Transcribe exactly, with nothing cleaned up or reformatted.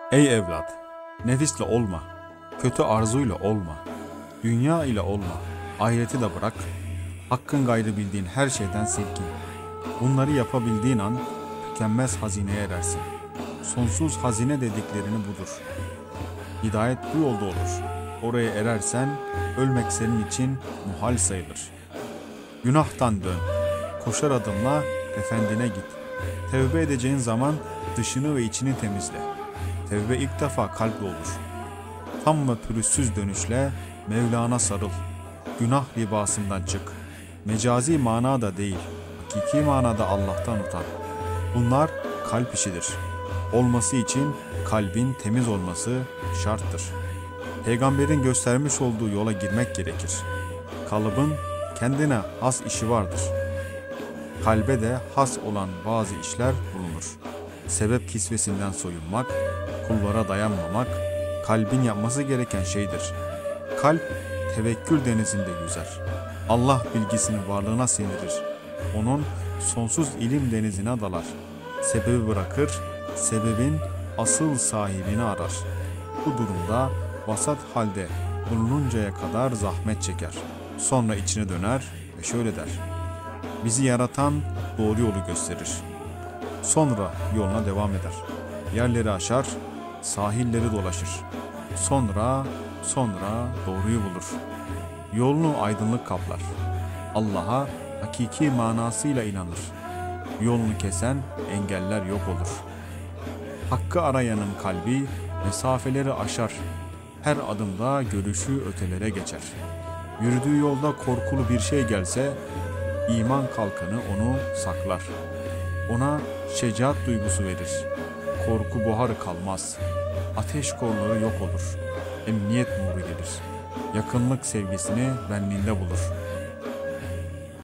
Ey evlat! Nefisle olma, kötü arzuyla olma, dünya ile olma, ahireti de bırak, hakkın gayrı bildiğin her şeyden silkin. Bunları yapabildiğin an tükenmez hazineye erersin. Sonsuz hazine dediklerini budur. Hidayet bu yolda olur. Oraya erersen ölmek senin için muhal sayılır. Günahtan dön, koşar adımla efendine git. Tevbe edeceğin zaman dışını ve içini temizle. Tevbe ilk defa kalple olur. Tam ve pürüzsüz dönüşle Mevlana sarıl. Günah libasından çık. Mecazi manada değil, hakiki manada Allah'tan utan. Bunlar kalp işidir. Olması için kalbin temiz olması şarttır. Peygamberin göstermiş olduğu yola girmek gerekir. Kalıbın kendine has işi vardır. Kalbe de has olan bazı işler bulunur. Sebep kisvesinden soyunmak, kullara dayanmamak, kalbin yapması gereken şeydir. Kalp tevekkül denizinde yüzer. Allah bilgisini varlığına sindirir. Onun sonsuz ilim denizine dalar. Sebebi bırakır, sebebin asıl sahibini arar. Bu durumda vasat halde bulununcaya kadar zahmet çeker. Sonra içine döner ve şöyle der: bizi yaratan doğru yolu gösterir. Sonra yoluna devam eder. Yerleri aşar, sahilleri dolaşır. Sonra, sonra doğruyu bulur. Yolunu aydınlık kaplar. Allah'a hakiki manasıyla inanır. Yolunu kesen engeller yok olur. Hakkı arayanın kalbi mesafeleri aşar. Her adımda görüşü ötelere geçer. Yürüdüğü yolda korkulu bir şey gelse, iman kalkanı onu saklar. Ona şecaat duygusu verir. Korku buharı kalmaz. Ateş korları yok olur. Emniyet nuru gelir. Yakınlık sevgisini benliğinde bulur.